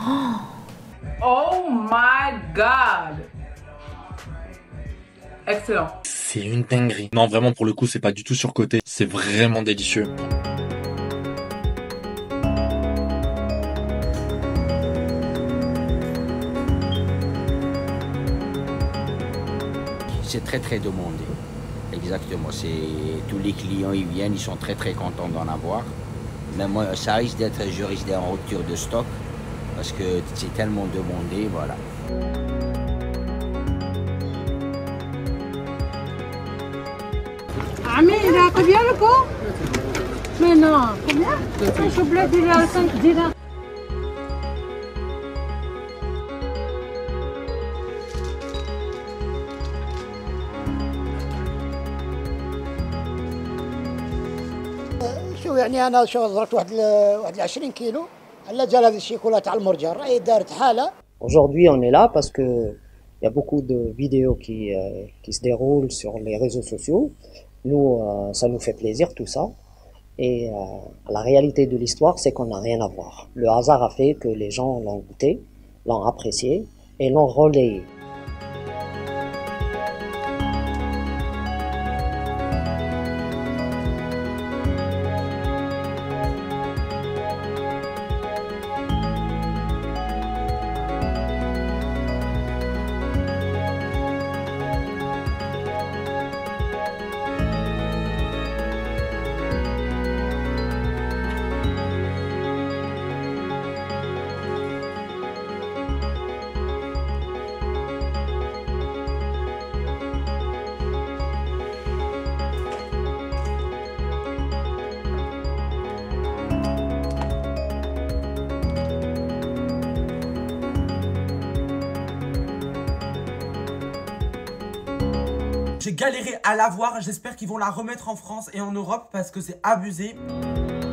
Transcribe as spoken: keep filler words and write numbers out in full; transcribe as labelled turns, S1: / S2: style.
S1: Oh my god! Excellent.
S2: C'est une dinguerie. Non, vraiment, pour le coup, c'est pas du tout surcoté. C'est vraiment délicieux.
S3: C'est très très demandé. Exactement. C'est tous les clients ils viennent, ils sont très très contents d'en avoir. Mais moi, ça risque d'être, je risque d'être en rupture de stock parce que c'est tellement demandé, voilà.
S4: Ami, il a combien le pot? Mais non, combien? Le chocolat, il est à cinq dinars.
S5: شو يعني انا شو ضربت واحد واحد عشرين كيلو على جال هذه الشيكولا تاع المرجان راهي دارت حاله.
S6: Aujourd'hui, on est là parce que il y a beaucoup de vidéos qui, euh, qui se déroulent sur les réseaux sociaux. Nous, euh, ça nous fait plaisir tout ça. Et euh, la réalité de l'histoire, c'est qu'on n'a rien à voir. Le hasard a fait que les gens l'ont goûté, l'ont apprécié et l'ont relayé.
S7: J'ai galéré à l'avoir, j'espère qu'ils vont la remettre en France et en Europe parce que c'est abusé.